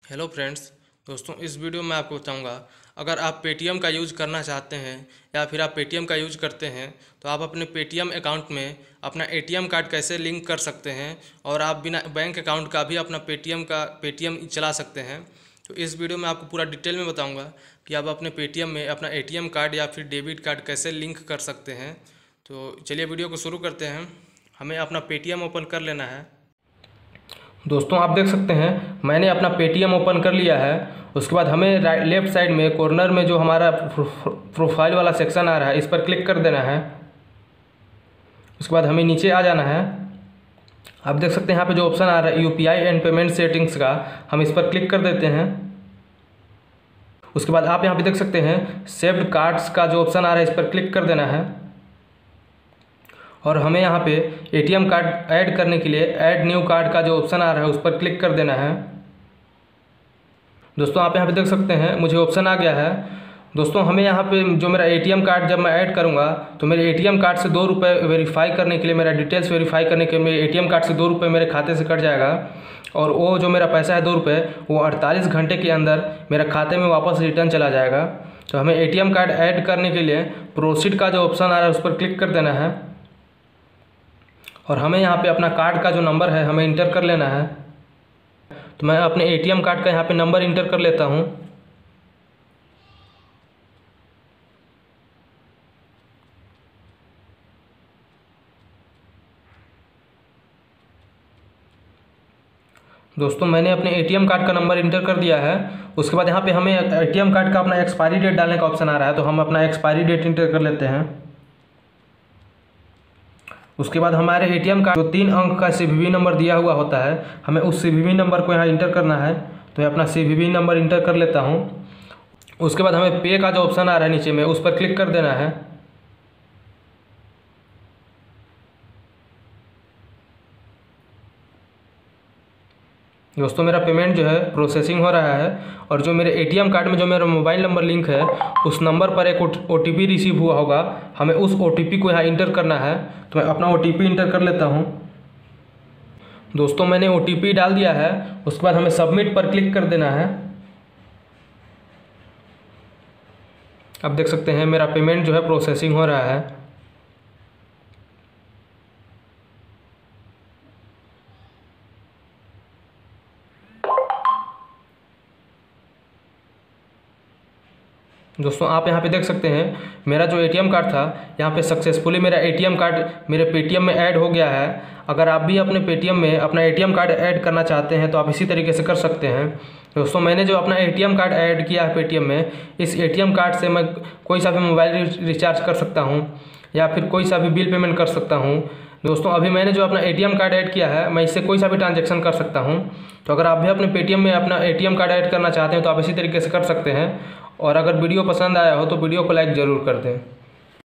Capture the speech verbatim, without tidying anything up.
Hello friends. दोस्तों, इस video में आपको बताऊंगा, अगर आप पेटीएम का यूज़ करना चाहते हैं या फिर आप पेटीएम का यूज़ करते हैं तो आप अपने पेटीएम अकाउंट में अपना एटीएम कार्ड कैसे लिंक कर सकते हैं और आप बिना बैंक अकाउंट का भी अपना पेटीएम का पेटीएम चला सकते हैं। तो इस वीडियो में आपको पूरा डिटेल में बताऊंगा कि आप अपने पेटीएम में अपना एटीएम कार्ड या फिर डेबिट कार्ड कैसे लिंक कर सकते हैं। तो चलिए वीडियो को शुरू करते हैं। हमें अपना पेटीएम ओपन कर लेना है। दोस्तों, आप देख सकते हैं मैंने अपना पेटीएम ओपन कर लिया है। उसके बाद हमें राइट लेफ्ट साइड में कॉर्नर में जो हमारा प्रोफाइल वाला सेक्शन आ रहा है, इस पर क्लिक कर देना है। उसके बाद हमें नीचे आ जाना है। आप देख सकते हैं यहाँ पे जो ऑप्शन आ रहा है यूपीआई एंड पेमेंट सेटिंग्स का, हम इस पर क्लिक कर देते हैं। उसके बाद आप यहाँ पे देख सकते हैं सेव्ड कार्ड्स का जो ऑप्शन आ रहा है, इस पर क्लिक कर देना है। और हमें यहाँ पे एटीएम कार्ड ऐड करने के लिए ऐड न्यू कार्ड का जो ऑप्शन आ रहा है, उस पर क्लिक कर देना है। दोस्तों, आप यहाँ पे देख सकते हैं मुझे ऑप्शन आ गया है। दोस्तों, हमें यहाँ पे जो मेरा एटीएम कार्ड जब मैं ऐड करूँगा तो मेरे एटीएम कार्ड से दो रुपये वेरीफाई करने के लिए, मेरा डिटेल्स वेरीफाई करने के लिए एटीएम कार्ड से दो रुपये मेरे खाते से कट जाएगा। और वो जो मेरा पैसा है दो रुपये, वो अड़तालीस घंटे के अंदर मेरे खाते में वापस रिटर्न चला जाएगा। तो हमें एटीएम कार्ड ऐड करने के लिए प्रोसीड का जो ऑप्शन आ रहा है, उस पर क्लिक कर देना है। और हमें यहाँ पे अपना कार्ड का जो नंबर है हमें इंटर कर लेना है। तो मैं अपने एटीएम कार्ड का यहाँ पे नंबर इंटर कर लेता हूँ। दोस्तों, मैंने अपने एटीएम कार्ड का नंबर इंटर कर दिया है। उसके बाद यहाँ पे हमें एटीएम कार्ड का अपना एक्सपायरी डेट डालने का ऑप्शन आ रहा है, तो हम अपना एक्सपायरी डेट इंटर कर लेते हैं। उसके बाद हमारे एटीएम कार्ड जो तीन अंक का सीवीवी नंबर दिया हुआ होता है, हमें उस सीवीवी नंबर को यहाँ इंटर करना है। तो मैं अपना सीवीवी नंबर इंटर कर लेता हूँ। उसके बाद हमें पे का जो ऑप्शन आ रहा है नीचे में, उस पर क्लिक कर देना है। दोस्तों, मेरा पेमेंट जो है प्रोसेसिंग हो रहा है। और जो मेरे एटीएम कार्ड में जो मेरा मोबाइल नंबर लिंक है, उस नंबर पर एक ओटीपी रिसीव हुआ होगा, हमें उस ओटीपी को यहाँ इंटर करना है। तो मैं अपना ओटीपी इंटर कर लेता हूँ। दोस्तों, मैंने ओटीपी डाल दिया है। उसके बाद हमें सबमिट पर क्लिक कर देना है। आप देख सकते हैं मेरा पेमेंट जो है प्रोसेसिंग हो रहा है। दोस्तों, आप यहाँ पे देख सकते हैं मेरा जो एटीएम कार्ड था, यहाँ पे सक्सेसफुली मेरा एटीएम कार्ड मेरे पेटीएम में ऐड हो गया है। अगर आप भी अपने पेटीएम में अपना एटीएम कार्ड ऐड करना चाहते हैं तो आप इसी तरीके से कर सकते हैं। दोस्तों, मैंने जो अपना एटीएम कार्ड ऐड किया है पेटीएम में, इस एटीएम कार्ड से मैं कोई सा भी मोबाइल रिचार्ज कर सकता हूँ या फिर कोई सा भी बिल पेमेंट कर सकता हूँ। दोस्तों, अभी मैंने जो अपना एटीएम कार्ड ऐड किया है, मैं इससे कोई सा भी ट्रांजैक्शन कर सकता हूँ। तो अगर आप भी अपने पेटीएम में अपना एटीएम कार्ड ऐड करना चाहते हैं तो आप इसी तरीके से कर सकते हैं। और अगर वीडियो पसंद आया हो तो वीडियो को लाइक ज़रूर कर दें।